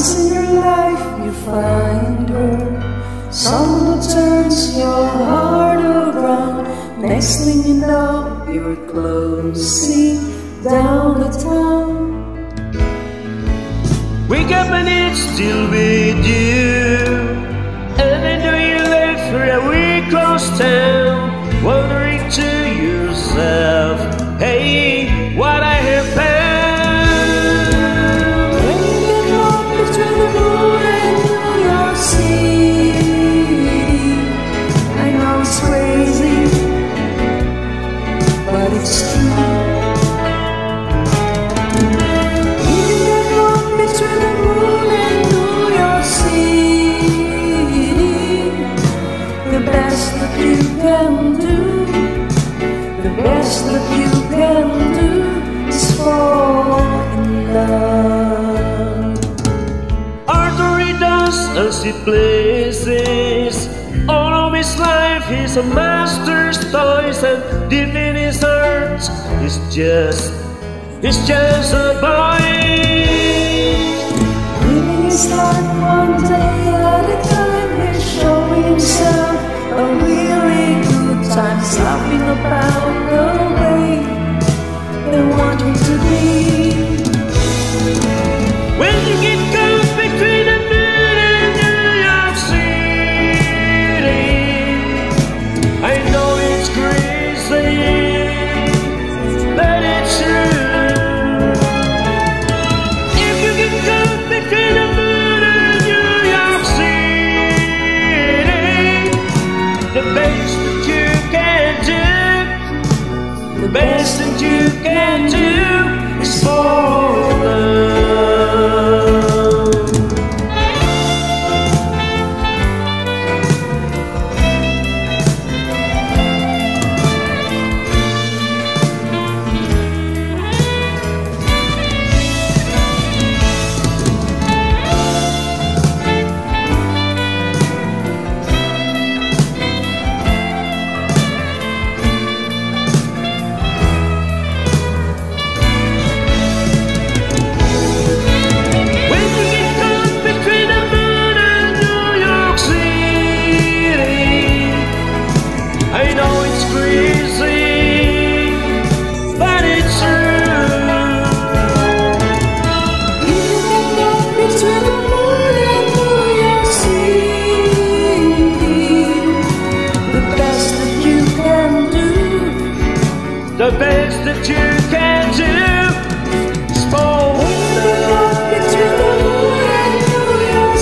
Once in your life you find her, someone who turns your heart around. Next thing you know, you're closing down the town. Wake up and it's still with you, and then do you live for a week across town, wondering to yourself, hey, what I have found. When you get lost between the moon and New York City, I know it's crazy, but it's true. The best that you can do is fall in love. Arthur, he does as he pleases. All of his life he's a master's toys, and deep in his heart he's just a boy. Living his life one day at a time, he's showing himself a really good time. He's laughing about the way they want him to be. When you get caught between the moon and New York City, I know it's crazy, but it's true. If you get caught between the moon and New York City, the best that you can do, the best that you can do is fall in love. The best that you can do is fall in love. Between the moon and New York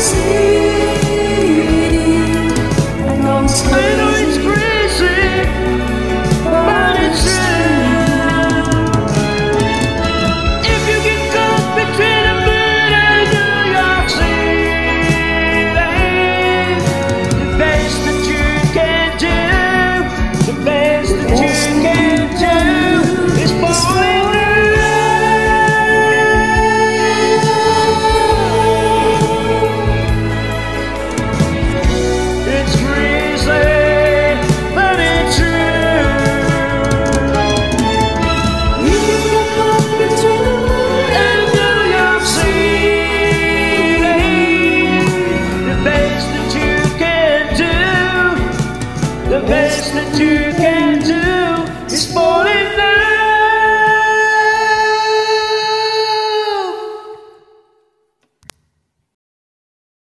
City, I know it's crazy, but it's true. If you get caught between the moon and New York City, the best that you can do, the best that you can do is fall in love. It's crazy, but it's true. You get caught between the moon And New York City, the best that you can do, the best that you can do.